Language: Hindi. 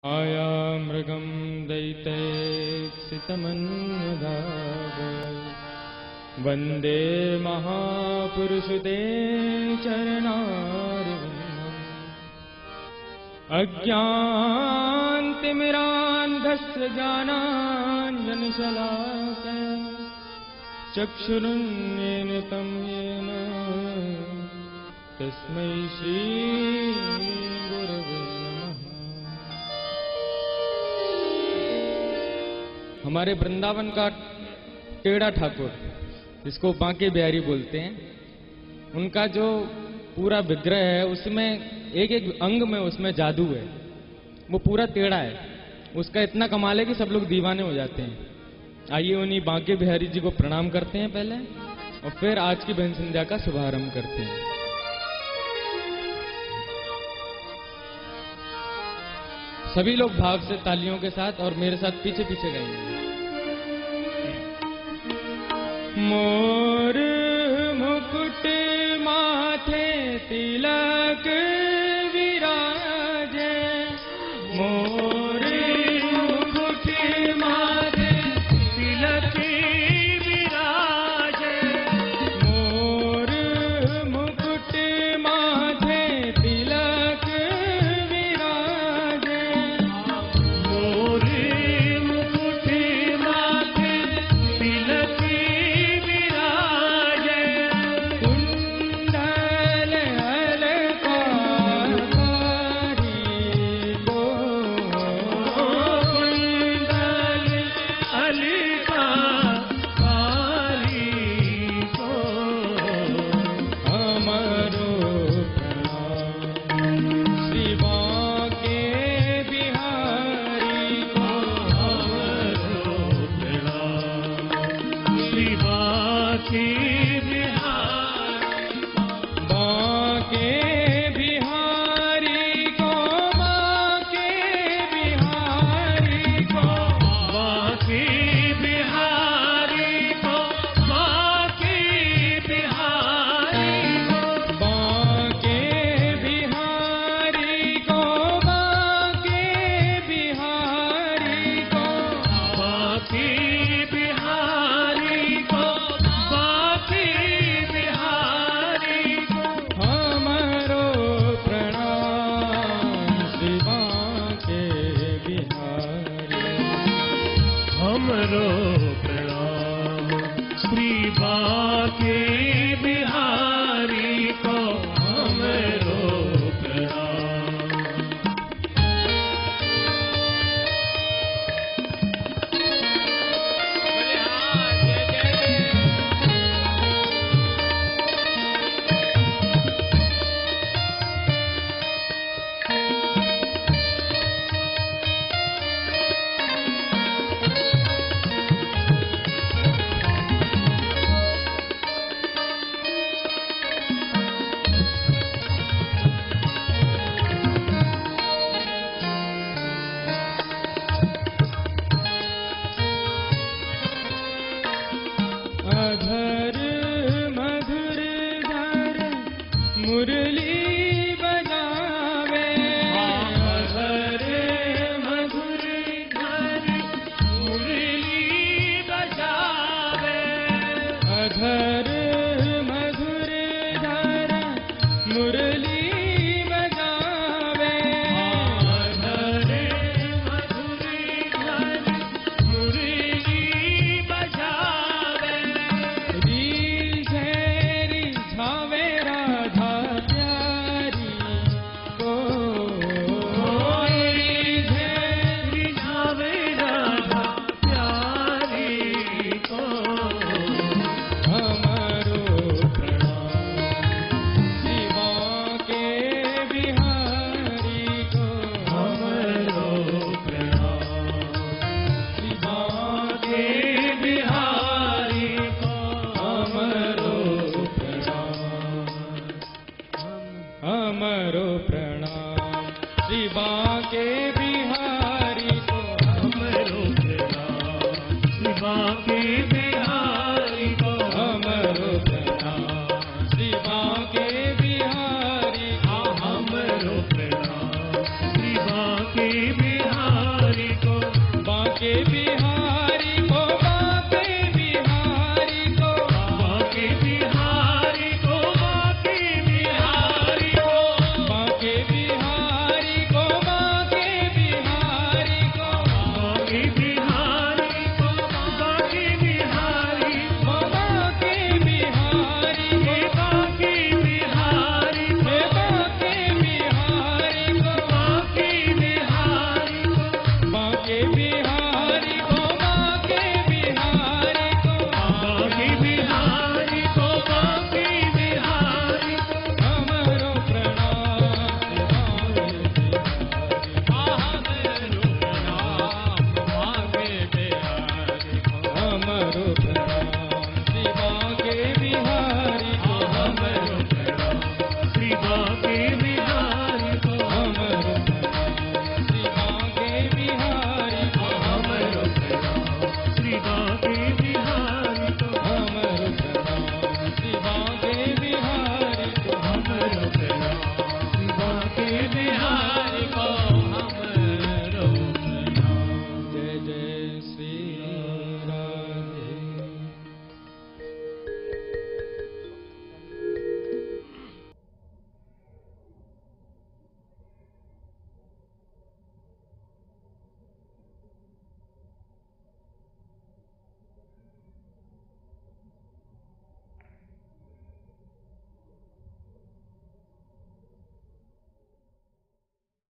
आया मृगं दैत्यैक्षितमन्यदाग वन्दे महापुरुषते चरणारविन्दम् अज्ञानतिमिरान्धस्य ज्ञानाञ्जनशलाकया चक्षुरुन्मीलितं येन तस्मै श्रीगुरवे नमः। हमारे वृंदावन का टेढ़ा ठाकुर, जिसको बांके बिहारी बोलते हैं, उनका जो पूरा विग्रह है उसमें एक एक अंग में उसमें जादू है। वो पूरा टेढ़ा है, उसका इतना कमाल है कि सब लोग दीवाने हो जाते हैं। आइए उन्हीं बांके बिहारी जी को प्रणाम करते हैं पहले, और फिर आज की बहन संध्या का शुभारंभ करते हैं। सभी लोग भाव से तालियों के साथ और मेरे साथ पीछे पीछे गाएंगे। मोर मुकुट माथे तिलक विराजे, मोर मुकुट माथे तिलक विराजे, मोर मुकुट माथे तिलक विराजे, मोर मुकुट माथे तिलक हमरो